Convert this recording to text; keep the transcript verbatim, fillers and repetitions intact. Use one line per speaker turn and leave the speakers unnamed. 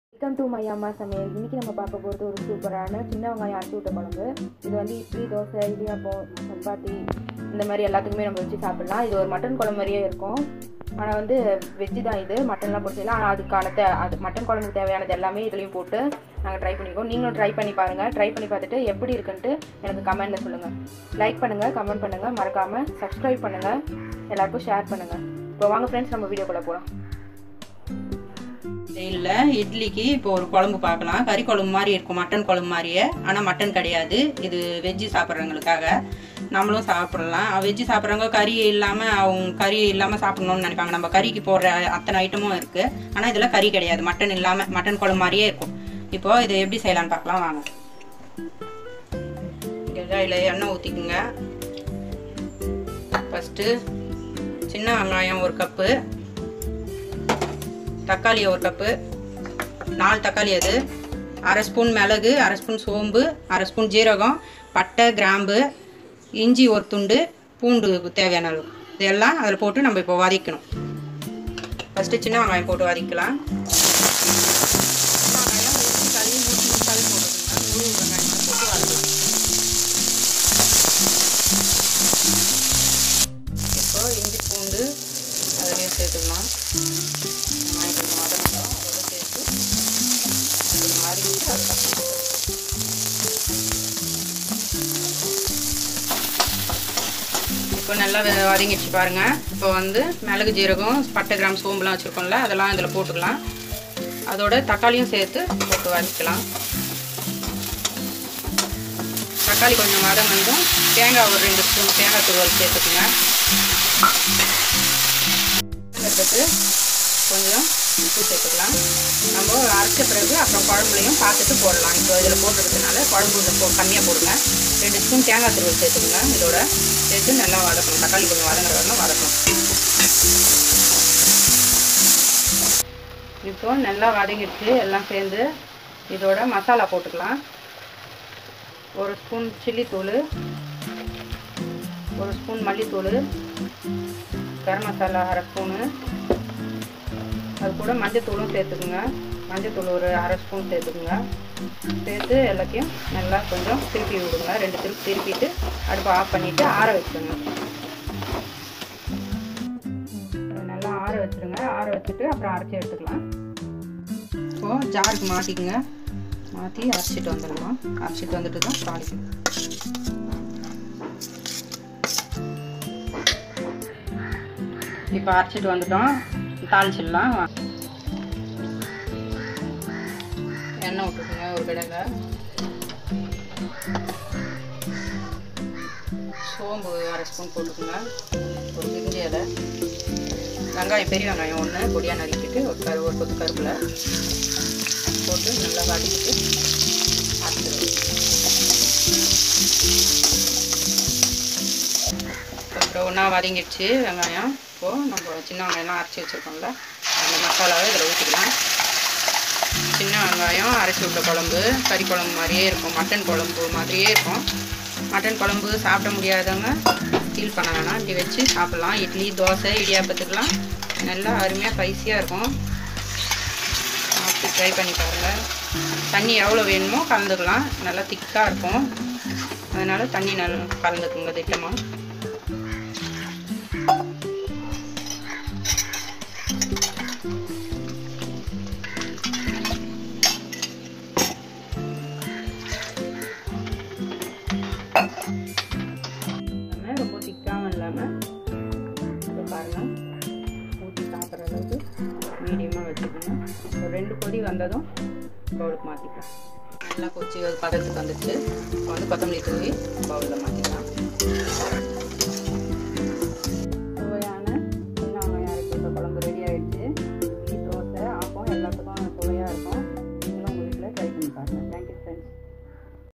Welcome to my அம்மா சமையல். இன்றைக்கி நம்ம பார்க்க போகிறது ஒரு சூப்பரான சின்ன வெங்காயம் அரைச்சி விட்ட குழம்பு. இது வந்து இட்லி, தோசை, இடியாப்பம், சப்பாத்தி இந்த மாதிரி எல்லாத்துக்குமே நம்ம வச்சு சாப்பிட்லாம். இது ஒரு மட்டன் குழம்பு மாதிரியே இருக்கும். ஆனால் வந்து வெஜ்ஜு தான். இது மட்டன்லாம் போட்டு செய்யலாம். ஆனால் அதுக்கான தே அது மட்டன் குழம்புக்கு தேவையானது எல்லாமே இதுலேயும் போட்டு நாங்கள் ட்ரை பண்ணிக்கோம். நீங்களும் ட்ரை பண்ணி பாருங்கள். ட்ரை பண்ணி பார்த்துட்டு எப்படி இருக்குன்ட்டு எனக்கு கமெண்ட்டில் சொல்லுங்கள். லைக் பண்ணுங்கள், கமெண்ட் பண்ணுங்கள், மறக்காமல் சப்ஸ்கிரைப் பண்ணுங்கள், எல்லாருக்கும் ஷேர் பண்ணுங்கள். இப்போ வாங்க ஃப்ரெண்ட்ஸ், நம்ம வீடியோக்குள்ளே போகலாம்.
இல்லை இட்லிக்கு இப்போ ஒரு குழம்பு பார்க்கலாம். கறி குழம்பு மாதிரி இருக்கும், மட்டன் குழம்பு மாதிரியே. ஆனால் மட்டன் கிடையாது. இது வெஜ்ஜு சாப்பிட்றவங்களுக்காக. நம்மளும் சாப்பிட்லாம். வெஜ்ஜு சாப்பிட்றவங்க கறி இல்லாமல் அவங்க கறி இல்லாமல் சாப்பிட்ணுன்னு நினைப்பாங்க. நம்ம கறிக்கு போடுற அத்தனை ஐட்டமும் இருக்குது. ஆனால் இதில் கறி கிடையாது, மட்டன் இல்லாமல் மட்டன் குழம்பு மாதிரியே இருக்கும். இப்போது இதை எப்படி செய்யலான்னு பார்க்கலாம் வாங்க. இதில் எண்ணெய் ஊற்றிக்குங்க. ஃபஸ்ட்டு சின்ன வெங்காயம் ஒரு கப்பு, தக்காளி ஒரு கப்பு, நாலு தக்காளி, அது அரை ஸ்பூன் மிளகு, அரை ஸ்பூன் சோம்பு, அரை ஸ்பூன் ஜீரகம், பட்டை, கிராம்பு, இஞ்சி ஒரு துண்டு, பூண்டு தேவையான அளவு, இதெல்லாம் அதில் போட்டு நம்ம இப்போ வதக்கணும். ஃபஸ்ட்டு சின்ன வெங்காயம் போட்டு வதக்கலாம். சின்ன வெங்காயம் ஊற்றி கழுவி மூச்சு முக்காவே போட்டுக்கோங்க. முழு வெங்காயம் போட்டு வதக்கலாம். இப்போ இஞ்சி பூண்டு அதிலே சேர்த்துக்கலாம். இப்போ நல்லா வதங்கிடுச்சு பாருங்க. இப்போ வந்து மிளகு, ஜீரகம், பட்டை, கிராம், சோம்புலாம் வச்சுருக்கோம்ல, அதெல்லாம் இதில் போட்டுக்கலாம். அதோட தக்காளியும் சேர்த்து போட்டு வதக்கலாம். தக்காளி கொஞ்சம் வதங்கணும். தேங்காய் ஒரு ரெண்டு ஸ்பூன் தேங்காய் துருவல் சேர்த்துக்குங்க. சேர்த்துட்டு கொஞ்சம் உப்பு சேர்த்துக்கலாம். நம்ம அரைச்ச பிறகு அப்புறம் குழம்புலையும் பார்த்துட்டு போடலாம். இப்போ இதில் போட்டுறதுனால குழம்பு போ கம்மியாக போடுங்க. ரெண்டு ஸ்பூன் தேங்காய் துருவல் சேர்த்துக்குங்க. இதோட சேர்த்து நல்லா வதக்கணும். தக்காளி கொஞ்சம் வதங்குற வரணும் வதக்கணும். இப்போ நல்லா வதங்கிடுச்சு எல்லாம் சேர்ந்து. இதோட மசாலா போட்டுக்கலாம். ஒரு ஸ்பூன் சில்லி தூள், ஒரு ஸ்பூன் மல்லித்தூள், கரம் மசாலா அரை ஸ்பூனு, அது கூட மஞ்சத்தூளும் சேர்த்துக்குங்க. மஞ்சத்தூள் ஒரு அரை ஸ்பூன் சேர்த்துக்குங்க. சேர்த்து எல்லாத்தையும் நல்லா கொஞ்சம் திருப்பி விடுங்க. ரெண்டு திருப்பி திருப்பிட்டு அடுப்பை ஆஃப் பண்ணிவிட்டு ஆற வச்சுருங்க. நல்லா ஆற வச்சுருங்க. ஆற வச்சுட்டு அப்புறம் அரைச்சி எடுத்துக்கலாம். இப்போது ஜாருக்கு மாற்றிக்குங்க. மாற்றி அரைச்சிட்டு வந்துடலாம். அரைச்சிட்டு வந்துட்டு தான் தாளிக்கணும். இப்போ அரைச்சிட்டு வந்துட்டோம், தாளிச்சிடலாம். எண்ணெய் விட்டுக்குங்க ஒரு கடையில். சோம்பு அரை ஸ்பூன் போட்டுக்குங்க. ஒரு பிரிஞ்சி இலை, வெங்காயம் பெரிய வெங்காயம் ஒன்று பொடியாக நறுக்கிட்டு ஒரு கரு ஒரு கொத்து கருப்பில் போட்டு நல்லா வதக்கிட்டு அரைச்சிடுவோம். அப்புறம் ஒன்றா வதங்கிடுச்சு வெங்காயம். இப்போது நம்ம சின்ன வெங்காயம்லாம் அரைச்சி வச்சுருக்கோம்ல, அந்த மசாலாவை இதில் ஊற்றிக்கலாம். சின்ன வெங்காயம் அரைச்சி விட்ட குழம்பு கறி குழம்பு மாதிரியே இருக்கும், மட்டன் குழம்பு மாதிரியே இருக்கும். மட்டன் குழம்பு சாப்பிட முடியாதவங்க ஃபீல் பண்ண வேணாம், இப்படி வச்சு சாப்பிட்லாம். இட்லி, தோசை, இடியாப்பத்துக்கெலாம் நல்லா அருமையாக ஸ்பைஸியாக இருக்கும். அப்படி ட்ரை பண்ணி பாருங்கள். தண்ணி எவ்வளோ வேணுமோ கலந்துக்கலாம். நல்லா திக்காக இருக்கும், அதனால் தண்ணி நல்லா கலந்துக்குங்க திட்டமாக. ரொம்ப திக்காகவும் இல்லாமல் இப்போ பாருங்கள் ஊற்றி சாப்பிட்ற அளவுக்கு மீடியமாக வச்சுக்கணும். ஒரு ரெண்டு கொதி வந்ததும் பவுலுக்கு மாற்றிக்கலாம். நல்லா கொச்சி பதத்துக்கு வந்துடுச்சு. இப்போ வந்து கொத்தமல்லி தூவி பவுலில் மாற்றிக்கலாம்.